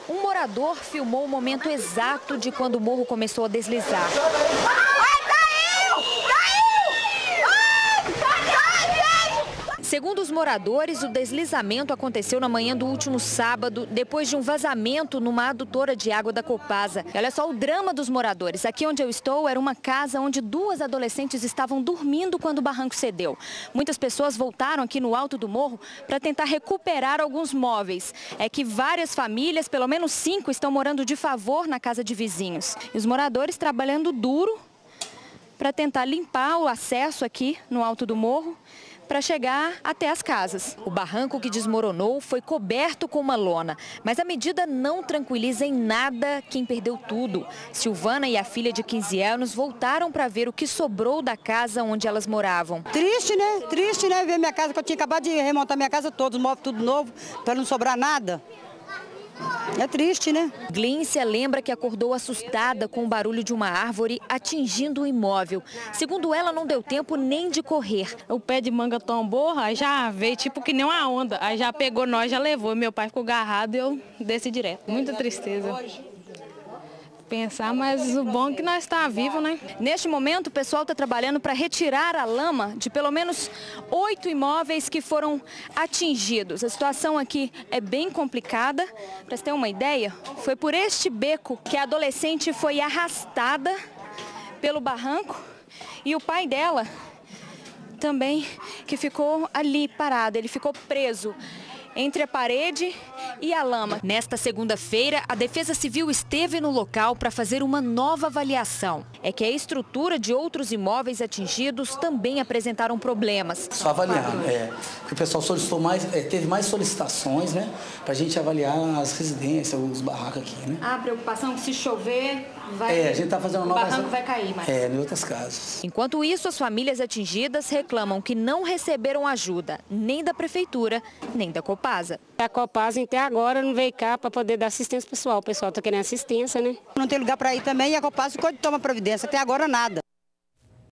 Um morador filmou o momento exato de quando o morro começou a deslizar. Segundo os moradores, o deslizamento aconteceu na manhã do último sábado, depois de um vazamento numa adutora de água da Copasa. E olha só o drama dos moradores. Aqui onde eu estou era uma casa onde 2 adolescentes estavam dormindo quando o barranco cedeu. Muitas pessoas voltaram aqui no alto do morro para tentar recuperar alguns móveis. É que várias famílias, pelo menos 5, estão morando de favor na casa de vizinhos. E os moradores trabalhando duro para tentar limpar o acesso aqui no alto do morro, para chegar até as casas. O barranco que desmoronou foi coberto com uma lona, mas a medida não tranquiliza em nada quem perdeu tudo. Silvana e a filha de 15 anos voltaram para ver o que sobrou da casa onde elas moravam. Triste, né? Triste, né? Ver minha casa, que eu tinha acabado de remontar minha casa toda, os móveis tudo novo, para não sobrar nada. É triste, né? Glíncia lembra que acordou assustada com o barulho de uma árvore atingindo o imóvel. Segundo ela, não deu tempo nem de correr. O pé de manga tombou, aí já veio tipo que nem uma onda. Aí já pegou nós, já levou. Meu pai ficou agarrado e eu desci direto. Muita tristeza. Pensar, mas o bom é que nós estamos vivos, né? Neste momento, o pessoal está trabalhando para retirar a lama de pelo menos 8 imóveis que foram atingidos. A situação aqui é bem complicada. Para você ter uma ideia, foi por este beco que a adolescente foi arrastada pelo barranco e o pai dela também que ficou ali parado. Ele ficou preso entre a parede e a lama. Nesta segunda-feira, a Defesa Civil esteve no local para fazer uma nova avaliação. É que a estrutura de outros imóveis atingidos também apresentaram problemas. Só avaliar, porque o pessoal solicitou mais, teve mais solicitações, né, para a gente avaliar as residências, os barracos aqui, né. A preocupação que se chover, a gente está fazendo o barranco vai cair mais. Em outras casas. Enquanto isso, as famílias atingidas reclamam que não receberam ajuda, nem da Prefeitura, nem da Copasa. A Copasa até agora não veio cá para poder dar assistência pessoal. O pessoal está querendo assistência, né? Não tem lugar para ir também e a Copasa ficou de tomar providência. Até agora nada.